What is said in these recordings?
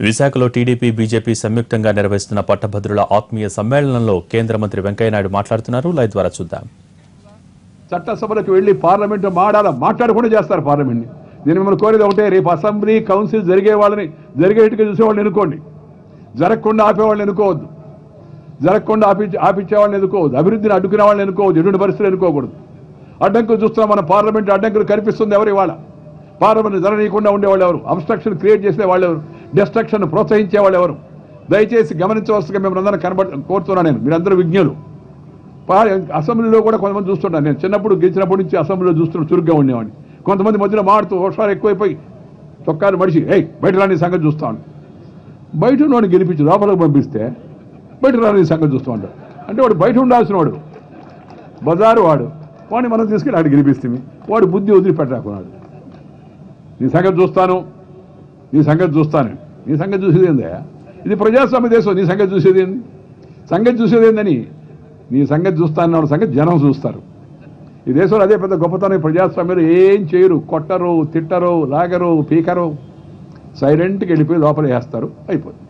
విశాఖలో TDP BJP సంయుక్తంగా నిర్వహిస్తున్న పట్టభద్రుల ఆత్మీయ సమ్మేళనంలో కేంద్ర మంత్రి వెంకయ్య నాయుడు మాట్లాడుతున్నారు. లైవ్ ద్వారా చూద్దాం. చట్టసభలకు వెళ్లి పార్లమెంట్ మాట్లాడకుండా చేస్తారు పార్లమెంట్ని. నేను మిమ్మల్ని కోరేది ఒకటే, రేపు అసెంబ్లీ కౌన్సిల్ జరిగే వాళ్ళని జరిగేట్టుగా చూసేవాళ్ళని ఎన్నుకోండి, జరగకుండా ఆపేవాళ్ళని ఎన్నుకోవద్దు, జరగకుండా ఆపించేవాళ్ళని ఎన్నుకోవద్దు, అభివృద్ధిని అడ్డుకునే వాళ్ళని ఎన్నుకోవద్దు, ఎటువంటి పరిస్థితులు ఎన్నుకోకూడదు. అడ్డంకులు చూస్తున్నాం మన పార్లమెంట్, అడ్డంకులు కనిపిస్తుంది ఎవరు ఇవాళ? పార్లమెంట్ జరగనీయకుండా ఉండేవాళ్ళు ఎవరు? అబ్స్ట్రక్షన్ క్రియేట్ చేసే వాళ్ళు ఎవరు? డిస్ట్రక్షన్ ప్రోత్సహించే వాళ్ళు ఎవరు? దయచేసి గమనించవలసిగా మిమ్మల్ని అందరం కోరుతున్నాను. నేను మీరందరూ విజ్ఞులు. అసెంబ్లీలో కూడా కొంతమంది చూస్తున్నాను. నేను చిన్నప్పుడు గెలిచినప్పటి నుంచి అసెంబ్లీలో చూస్తున్న చురుగ్గా ఉండేవాడిని. కొంతమంది మధ్యలో మాడుతూ ఒకసారి ఎక్కువైపోయి చొక్కాలు మడిచి బయట రాని సంగతి చూస్తాను. బయట వాడిని గెలిపించి లోపలికి పంపిస్తే బయట రాని సంగతి చూస్తూ ఉంటాడు. అంటే వాడు బయట ఉండాల్సిన వాడు, బజారు వాడు, వాడిని మనం తీసుకెళ్ళి ఆడు గెలిపిస్తే వాడు బుద్ధి వదిలిపెట్టాకున్నాడు. నీ సంగతి చూస్తాను, నీ సంగతి చూస్తాను. నీ సంగతి చూసేది ఏందా? ఇది ప్రజాస్వామ్య దేశం. నీ సంగతి చూసేది ఏంది? సంగతి చూసేది ఏందని నీ సంగతి చూస్తానన్న సంగతి జనం చూస్తారు. ఈ దేశంలో అదే పెద్ద గొప్పతనం. ప్రజాస్వామ్యంలో ఏం చేయరు, కొట్టరు, తిట్టరు, లాగరు, పీకరు, సైలెంట్కి వెళ్ళిపోయి లోపల వేస్తారు, అయిపోతుంది.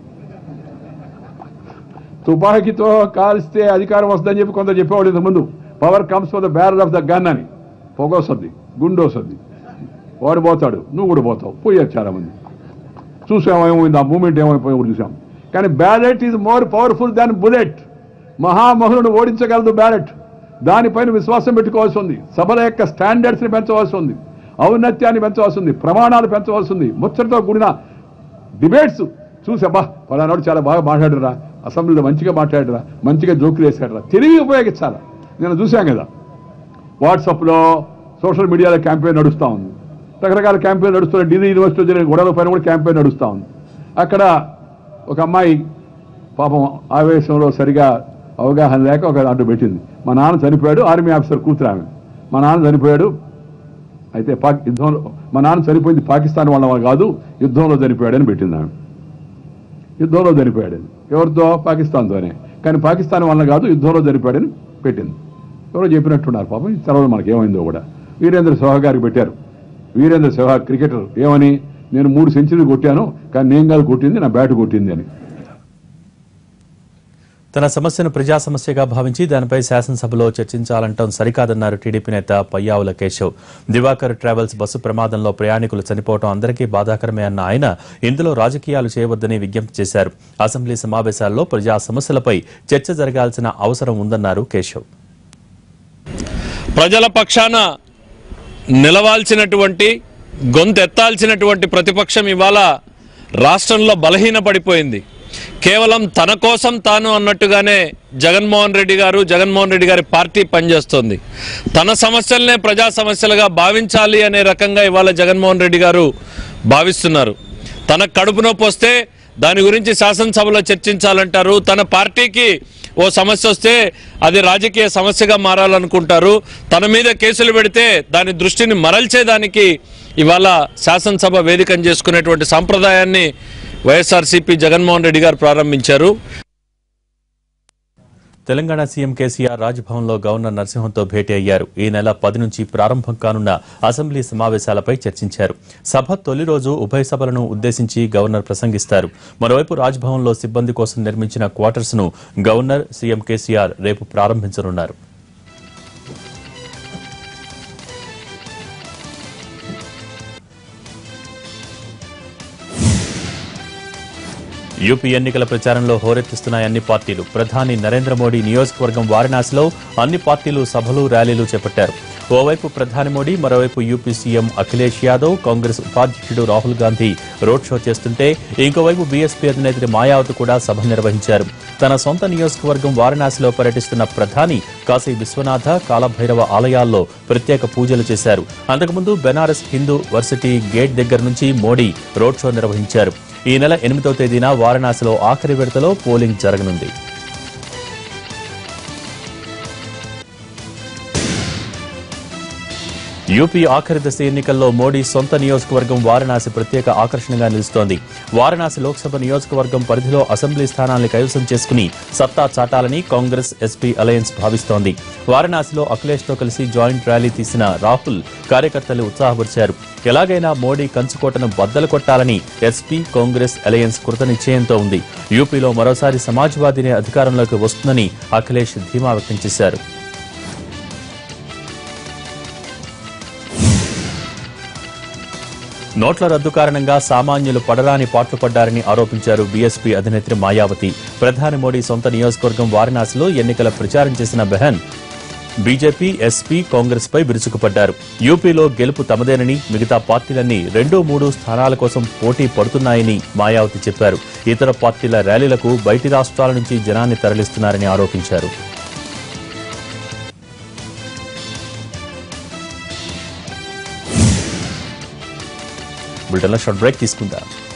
తుపాకీతో కాల్స్తే అధికారం వస్తుందని చెప్పి కొంత చెప్పేవాళ్ళు ఇంతకుముందు. Power comes for the barrel of the gun అని. పొగ వస్తుంది, గుండు వస్తుంది, వాడు పోతాడు, నువ్వు కూడా పోతావు. పోయారు చాలామంది, చూసాము ఏమైంది, ఆ మూమెంట్ ఏమైపోయి కూడా చూసాం. కానీ ballot is more powerful than bullet. మహామహులను ఓడించగలదు బ్యాలెట్. దానిపైన విశ్వాసం పెట్టుకోవాల్సి ఉంది. సభల యొక్క స్టాండర్డ్స్ని పెంచవలసి ఉంది, ఔన్నత్యాన్ని పెంచవలసి ఉంది, ప్రమాణాలు పెంచవలసి ఉంది. ముచ్చటతో కూడిన డిబేట్స్ చూసి అబ్బా పలానాడు చాలా బాగా మాట్లాడరా, అసెంబ్లీలో మంచిగా మాట్లాడరా, మంచిగా జోకులు వేసాడరా, తెలివి ఉపయోగించాలి. నేను చూశాను కదా, వాట్సాప్లో సోషల్ మీడియాలో క్యాంపెయిన్ నడుస్తూ ఉంది, రకరకాల క్యాంపెయిన్ నడుస్తున్నాయి. ఢిల్లీ యూనివర్సిటీలో జరిగిన గొడవల పైన కూడా క్యాంపెయిన్ నడుస్తూ ఉంది. అక్కడ ఒక అమ్మాయి పాపం ఆవేశంలో సరిగా అవగాహన లేక ఒక అడ్డు పెట్టింది. మా నాన్న చనిపోయాడు, ఆర్మీ ఆఫీసర్ కూతురు ఆమె. మా నాన్న చనిపోయాడు, అయితే యుద్ధంలో మా నాన్న చనిపోయింది పాకిస్తాన్ వాళ్ళ కాదు, యుద్ధంలో చనిపోయాడని పెట్టింది ఆమె. యుద్ధంలో చనిపోయాడని ఎవరితో? పాకిస్తాన్తోనే. కానీ పాకిస్తాన్ వాళ్ళ కాదు, యుద్ధంలో చనిపోయాడని పెట్టింది. ఎవరో చెప్పినట్టున్నారు పాపం. తర్వాత మనకి ఏమైందో కూడా వీరేంద్ర సెహ్వాగ్ గారికి పెట్టారు. వీరేంద్ర సెహ్వాగ్ క్రికెటర్ ఏమని, నేను 3 సెంచరీలు కొట్టాను, కానీ నేను కాదు కొట్టింది, నా బ్యాట్ కొట్టింది అని. తన సమస్యను ప్రజా సమస్యగా భావించి దానిపై శాసనసభలో చర్చించాలంటం సరికాదన్నారు టీడీపీ నేత పయ్యావుల కేశవ్. దివాకర్ ట్రావెల్స్ బస్సు ప్రమాదంలో ప్రయాణికులు చనిపోవడం అందరికీ బాధాకరమే అన్న ఆయన ఇందులో రాజకీయాలు చేయవద్దని విజ్ఞప్తి చేశారు. అసెంబ్లీ సమావేశాల్లో ప్రజా సమస్యలపై చర్చ జరగాల్సిన అవసరం ఉందన్నారు కేశవ్. ప్రజల పక్షాన నిలవాల్సినటువంటి, గొంతెత్తాల్సినటువంటి ప్రతిపక్షం ఇవాళ రాష్ట్రంలో బలహీనపడిపోయింది. కేవలం తన కోసం తాను అన్నట్టుగానే జగన్మోహన్ రెడ్డి గారి పార్టీ పనిచేస్తోంది. తన సమస్యలనే ప్రజా సమస్యలుగా భావించాలి అనే రకంగా ఇవాళ జగన్మోహన్ రెడ్డి గారు భావిస్తున్నారు. తన కడుపు నొప్పి వస్తే దాని గురించి శాసనసభలో చర్చించాలంటారు. తన పార్టీకి ఓ సమస్య వస్తే అది రాజకీయ సమస్యగా మారాలనుకుంటారు. తన మీద కేసులు పెడితే దాని దృష్టిని మరల్చేదానికి ఇవాళ శాసనసభ వేదికను చేసుకునేటువంటి సంప్రదాయాన్ని వైఎస్ఆర్సీపీ జగన్మోహన్ రెడ్డి గారు ప్రారంభించారు. తెలంగాణ సీఎం కేసీఆర్ రాజ్భవన్లో గవర్నర్ నరసింహన్తో భేటీ అయ్యారు. ఈ నెల 10 నుంచి ప్రారంభం కానున్న అసెంబ్లీ సమావేశాలపై చర్చించారు. సభ తొలి రోజు ఉభయ సభలను ఉద్దేశించి గవర్నర్ ప్రసంగిస్తారు. మరోవైపు రాజ్భవన్లో సిబ్బంది కోసం నిర్మించిన క్వార్టర్స్ ను గవర్నర్, సీఎం కేసీఆర్ రేపు ప్రారంభించనున్నారు. యూపీ ఎన్నికల ప్రచారంలో హోరెత్తిస్తున్నాయి అన్ని పార్టీలు. ప్రధాని నరేంద్ర మోడీ నియోజకవర్గం వారణాసిలో అన్ని పార్టీలు సభలు, ర్యాలీలు చేపట్టారు. ఓవైపు ప్రధాని మోడీ, మరోవైపు యూపీ సీఎం అఖిలేష్ యాదవ్, కాంగ్రెస్ ఉపాధ్యక్షుడు రాహుల్ గాంధీ రోడ్ షో చేస్తుంటే ఇంకోవైపు బీఎస్పీ అధినేత్రి మాయావతి కూడా సభ నిర్వహించారు. తన సొంత నియోజకవర్గం వారణాసిలో పర్యటిస్తున్న ప్రధాని కాశీ విశ్వనాథ, కాలభైరవ ఆలయాల్లో ప్రత్యేక పూజలు చేశారు. అంతకుముందు బెనారస్ హిందూ వర్సిటీ గేట్ దగ్గర నుంచి మోడీ రోడ్ షో నిర్వహించారు. ఈ నెల 8వ తేదీన వారణాసిలో ఆఖరి విడతలో పోలింగ్ జరగనుంది. యూపీ ఆఖరి దశ ఎన్నికల్లో మోడీ సొంత నియోజకవర్గం వారణాసి ప్రత్యేక ఆకర్షణగా నిలుస్తోంది. వారణాసి లోక్సభ నియోజకవర్గం పరిధిలో అసెంబ్లీ స్థానాల్ని కైవసం చేసుకుని సత్తా చాటాలని కాంగ్రెస్ ఎస్పీ అలయన్స్ భావిస్తోంది. వారణాసిలో అఖిలేష్తో కలిసి జాయింట్ ర్యాలీ తీసిన రాహుల్ కార్యకర్తలు ఉత్సాహపరిచారు. ఎలాగైనా మోడీ కంచుకోటను బద్దలు కొట్టాలని ఎస్పీ కాంగ్రెస్ అలయన్స్ కృత నిశ్చయంతో ఉంది. యూపీలో మరోసారి సమాజ్వాదీనే అధికారంలోకి వస్తుందని అఖిలేష్ ధీమా వ్యక్తం చేశారు. నోట్ల రద్దు కారణంగా సామాన్యులు పడరాని పాట్లు పడ్డారని ఆరోపించారు బీఎస్పీ అధినేత్రి మాయావతి. ప్రధాని మోడీ సొంత నియోజకవర్గం వారణాసిలో ఎన్నికల ప్రచారం చేసిన బెహన్ బీజేపీ, ఎస్పీ, కాంగ్రెస్ పై విరుచుకుపడ్డారు. యూపీలో గెలుపు తమదేనని, మిగతా పార్టీలన్నీ 2-3 స్థానాల కోసం పోటీ పడుతున్నాయని మాయావతి చెప్పారు. ఇతర పార్టీల ర్యాలీలకు బయటి రాష్ట్రాల నుంచి జనాన్ని తరలిస్తున్నారని ఆరోపించారు. బులెటిన్లో షార్ట్ బ్రేక్ తీసుకుందాం.